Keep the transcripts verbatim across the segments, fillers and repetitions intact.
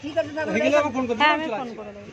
হ্যাঁ আমি ফোন করে দেবো।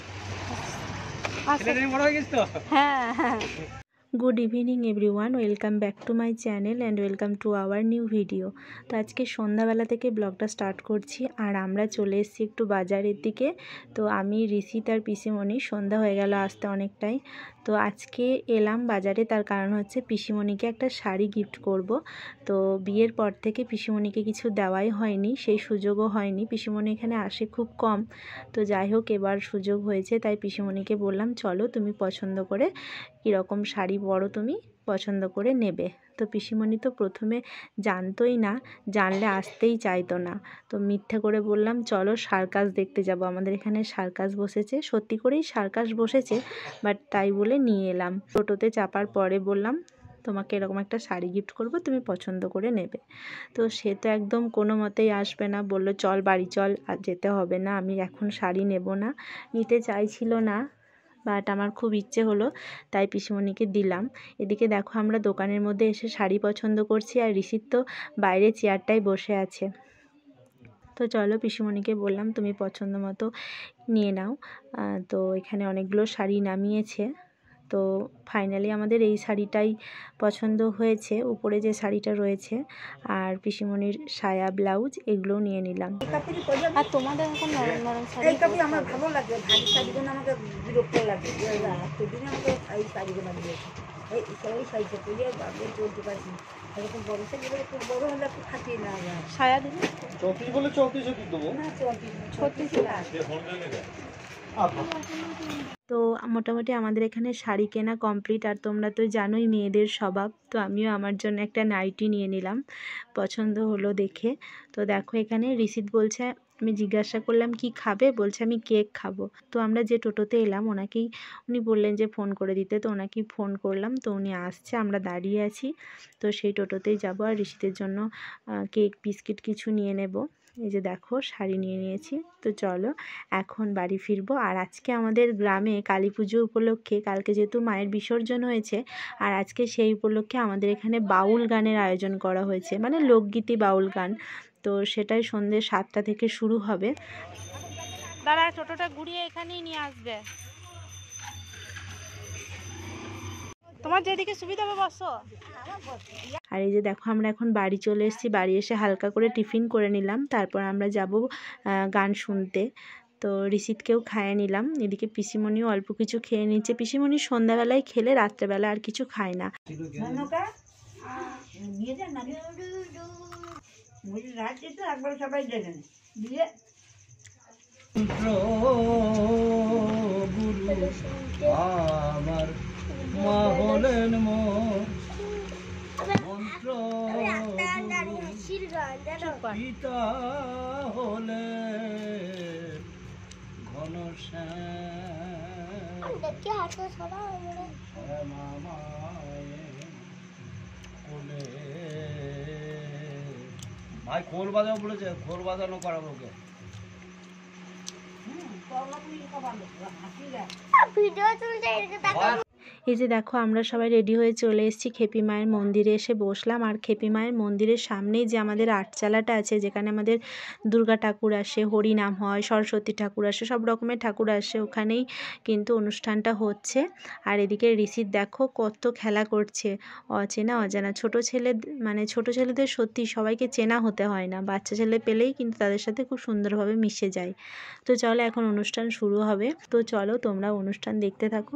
হ্যাঁ হ্যাঁ। Good evening everyone, welcome back to my channel and welcome to our new video. তো আজকে সন্ধ্যাবেলা থেকে ব্লগটা স্টার্ট করছি আর আমরা চলে এসেছি একটু বাজারের দিকে। তো আমি ঋষিত আর পিসিমণি, সন্ধ্যা হয়ে গেল আসতে অনেকটাই। তো আজকে এলাম বাজারে, তার কারণ হচ্ছে পিসিমণিকে একটা শাড়ি গিফট করব। তো বিয়ের পর থেকে পিসিমণিকে কিছু দেওয়াই হয়নি, সেই সুযোগও হয়নি। পিসিমণি এখানে আসে খুব কম। তো যাই হোক, এবার সুযোগ হয়েছে, তাই পিসিমণিকে বললাম চলো তুমি পছন্দ করে কীরকম শাড়ি বড় তুমি পছন্দ করে নেবে। তো পিসিমণি তো প্রথমে জানতোই না, জানলে আসতেই চাইতো না। তো মিথ্যে করে বললাম চলো সার্কাস দেখতে যাব, আমাদের এখানে সার্কাস বসেছে। সত্যি করেই সার্কাস বসেছে, বাট তাই বলে নিয়ে এলাম। টোটোতে চাপার পরে বললাম তোমাকে এরকম একটা শাড়ি গিফট করব, তুমি পছন্দ করে নেবে। তো সে তো একদম কোনো মতেই আসবে না, বললো চল বাড়ি চল, আর যেতে হবে না, আমি এখন শাড়ি নেব না। নিতে চাইছিল না, বাট আমার খুব ইচ্ছে হলো, তাই পিসিমণিকে দিলাম। এদিকে দেখো আমরা দোকানের মধ্যে এসে শাড়ি পছন্দ করছি, আর ঋষিত তো বাইরে চেয়ারটায় বসে আছে। তো চলো পিসিমণিকে বললাম তুমি পছন্দ মতো নিয়ে নাও। তো এখানে অনেকগুলো শাড়ি নামিয়েছে। তো ফাইনালি আমাদের এই শাড়িটাই পছন্দ হয়েছে, উপরে যে শাড়িটা রয়েছে, আর পিসিমণির সায়া ব্লাউজ এগুলো নিয়ে নিলাম। আর তোমাদের এখন নরম নরম শাড়ি আমার ভালো লাগে, ভারী শাড়িগুলো আমাকে বিরক্ত লাগে, সেদিন আমাকে এই শাড়িগুলো দিয়েছে, এই এই শাড়িটা পরে আমি চলতে পারছি। এরকম বড় শাড়িগুলো একটু বড় হলে একটু খাটিয়ে না যায়। সায়া দিলে চৌত্রিশ বলে চৌত্রিশে দেবো না, চৌত্রিশ ছত্রিশ। তো মোটামুটি আমাদের এখানে শাড়ি কেনা কমপ্লিট। আর তোমরা তো জানোই মেয়েদের স্বভাব, তো আমিও আমার জন্য একটা নাইটি নিয়ে নিলাম, পছন্দ হলো দেখে। তো দেখো এখানে ঋষিত বলছে, আমি জিজ্ঞাসা করলাম কি খাবে, বলছে আমি কেক খাবো। তো আমরা যে টোটোতে এলাম ওনাকেই, উনি বললেন যে ফোন করে দিতে, তো ওনাকেই ফোন করলাম। তো উনি আসছে, আমরা দাঁড়িয়ে আছি, তো সেই টোটোতেই যাবো। আর ঋষিতের জন্য কেক বিস্কিট কিছু নিয়ে নেব। এই যে দেখো শাড়ি নিয়ে নিয়েছি। তো চলো এখন বাড়ি ফিরবো। আর আজকে আমাদের গ্রামে কালী পুজো উপলক্ষে, কালকে যেহেতু মায়ের বিসর্জন হয়েছে, আর আজকে সেই উপলক্ষে আমাদের এখানে বাউল গানের আয়োজন করা হয়েছে, মানে লোকগীতি বাউল গান। তো সেটাই সন্ধ্যে সাতটা থেকে শুরু হবে। দাঁড়া টোটোটা ঘুরিয়ে এখানেই নিয়ে আসবে, তোমার যেদিকে সুবিধা হবে বসো। আর এই যে দেখো আমরা এখন বাড়ি চলে এসেছি, বাড়ি এসে হালকা করে টিফিন করে নিলাম, তারপর আমরা যাব গান শুনতে। তো ঋষিতকেও খাইয়ে নিলাম, এদিকে পিসিমণিও অল্প কিছু খেয়ে নিচ্ছে। পিসিমণি সন্ধ্যাবেলায় খেলে রাত্রেবেলা আর কিছু খায় না। আমার মা হলেন মন্ত্র পিতা হলে ভাই খোল বাজাও বলেছে, খোল বাজানো করাবো ওকে। এই যে দেখো আমরা সবাই রেডি হয়ে চলে এসেছি, খেপি মায়ের মন্দিরে এসে বসলাম। আর খেপি মায়ের মন্দিরের সামনেই যে আমাদের আটচালাটা আছে, যেখানে আমাদের দুর্গা ঠাকুর আসে, হরিনাম হয়, সরস্বতী ঠাকুর আসে, সব রকমের ঠাকুর আসে, ওখানেই কিন্তু অনুষ্ঠানটা হচ্ছে। আর এদিকে ঋষিত দেখো কত খেলা করছে, অচেনা অজানা ছোট ছেলে, মানে ছোট ছেলেদের সত্যি সবাইকে চেনা হতে হয় না, বাচ্চা ছেলে পেলেই কিন্তু তাদের সাথে খুব সুন্দরভাবে মিশে যায়। তো চলো এখন অনুষ্ঠান শুরু হবে, তো চলো তোমরা অনুষ্ঠান দেখতে থাকো।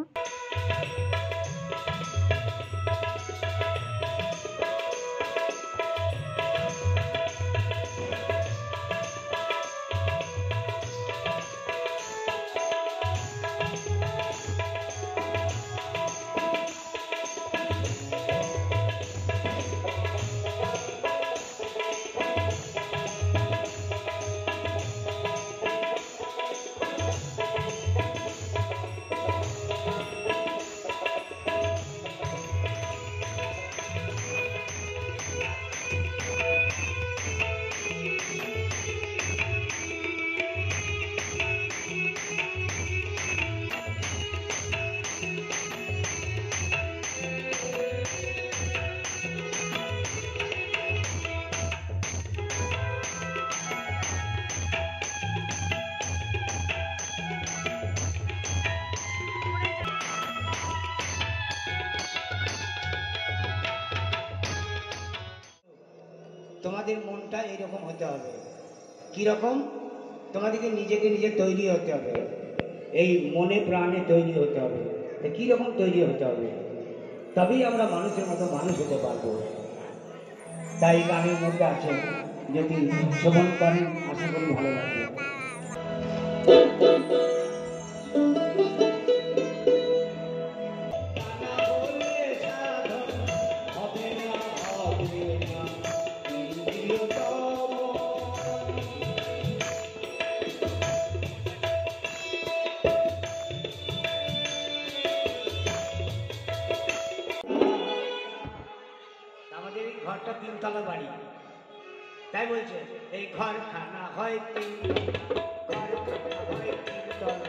তোমাদের মনটা এরকম হতে হবে। কীরকম? তোমাদেরকে নিজেকে নিজে তৈরি হতে হবে, এই মনে প্রাণে তৈরি হতে হবে। কীরকম তৈরি হতে হবে? তবেই আমরা মানুষের মতো মানুষ হতে পারবো। তাই গানের মধ্যে আছে, যদি শ্রবণ করেন আশা করি ভালো লাগবে। আমাদের এই ঘরটা তিনতলা বাড়ি, তাই বলছে এই ঘর খানা হয় তিনতলা, হয় তিনতলা,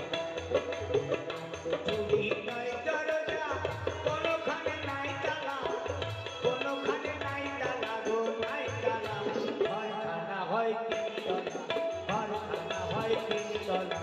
চুরি নয় দরজা, কোনোখানে নাই তালা, কোনোখানে নাই তালা গো নাই তালা, ঘর খানা হয় তিনতলা, ঘর খানা হয় তিনতলা।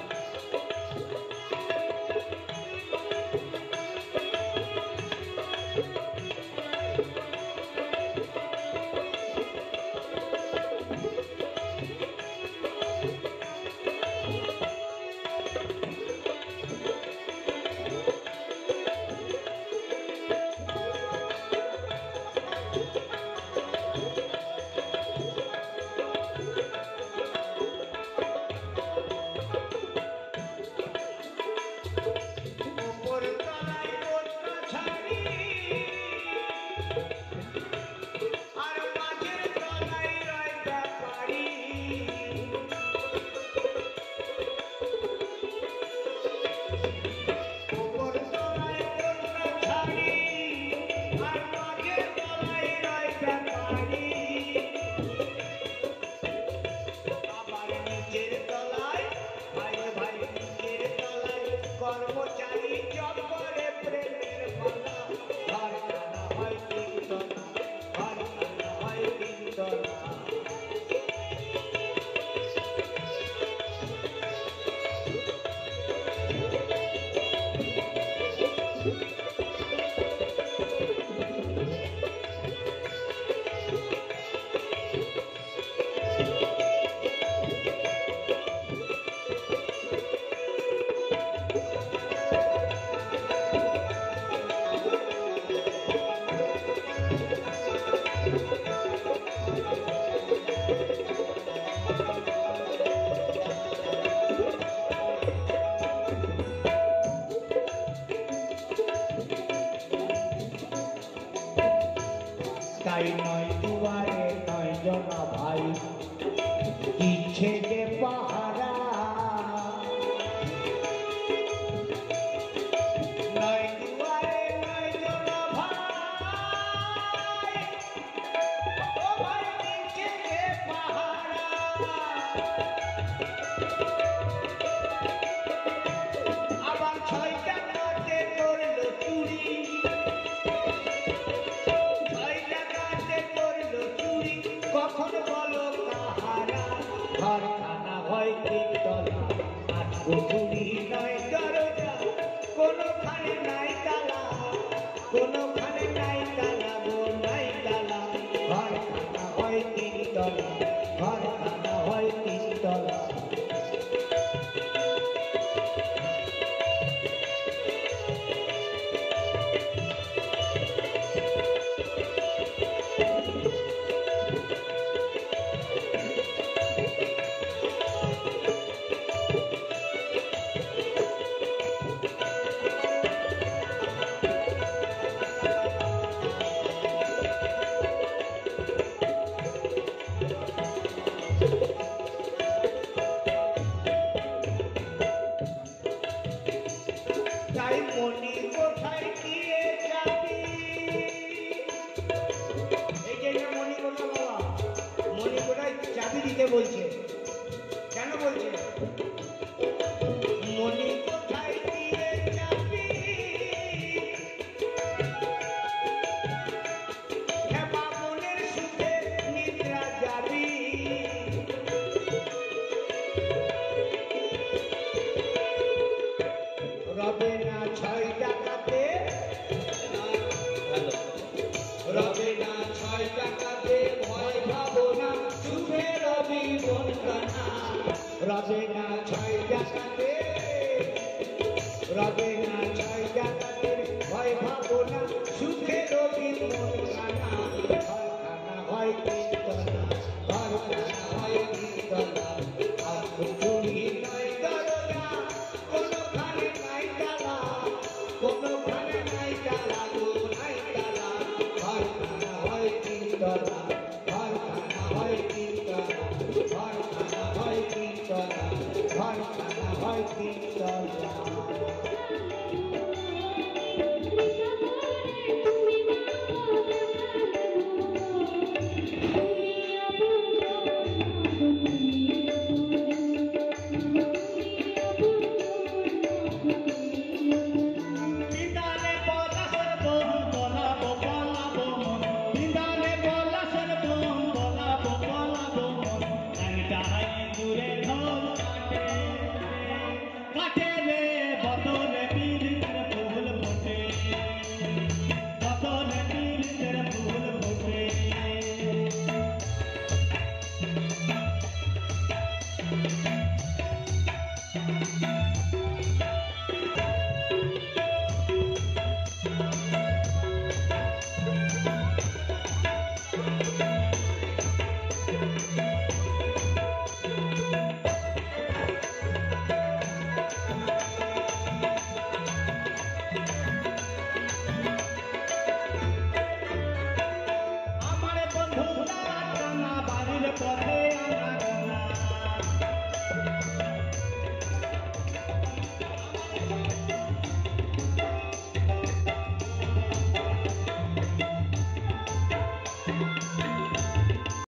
তাই নয় দুয়ারে নয় জনা ভাই, ইচ্ছে যে পাহারা, নয় দুয়ারে নয় জনা ভাই, ও ভাই ইচ্ছে যে পাহারা, আবার ছয়টা কাটে করলো চুরি, কখন বলো কাহারা, ঘর খানা হয় তিনতলা, আর চুরি নয় দরজা, কোনোখানে নাই তালা, কোনোখানে নাই তালা গো নাই তালা, ঘর খানা হয় তিনতলা, ঘর খানা হয় তিনতলা। তাই মনি কোথায় গিয়ে যাবি, এই যে মনি কোথা বাবা, মনি কোথায় চাবি দিতে বলছে, কেন বলছে? মনি কোথায় গিয়ে যাবি, মনের সুখে নিদ্রা যাবি, রবে না ছয় টাকাতে, রবে না ছয় টাকাতে ভয় রবে না ছয় জায়গাতে, রবে না ছয় জায়গাতে, ভয় ভাবো না সুখে রবি মন খানা, ঘর খানা হয় তিনতলা, ঘর খানা হয় তিনতলা, আর চুরি নয় দরজা, কোনোখানে নাই তালা, কোনোখানে নাই তালা গো নাই তালা, ঘর খানা হয় তিনতলা, ঘর খানা হয় তিনতলা, ঘর খানা হয় তিনতলা, ঘর খানা হয় তিনতলা। ঘুরে